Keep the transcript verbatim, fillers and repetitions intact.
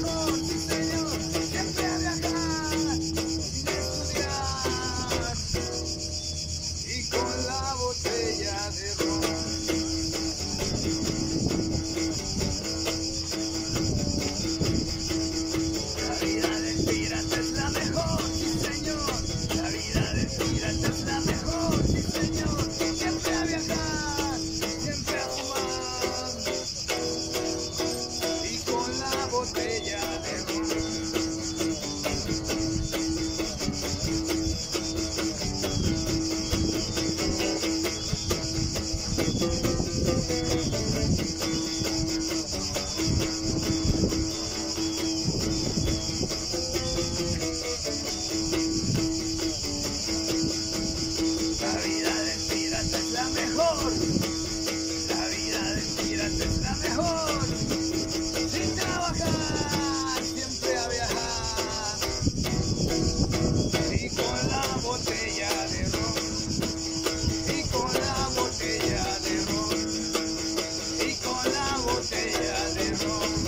mejor, sí señor, siempre a viajar, sin estudiar, y con la botella de ron. La vida del pirata es la mejor, sí señor, la vida del pirata es la mejor, sí señor, siempre a viajar, siempre a fumar, y con la botella de ron. La vida del pirata es la mejor, la vida del pirata es la mejor, sin trabajar, siempre a viajar, y con la botella de ron, y con la botella de ron, y con la botella de ron.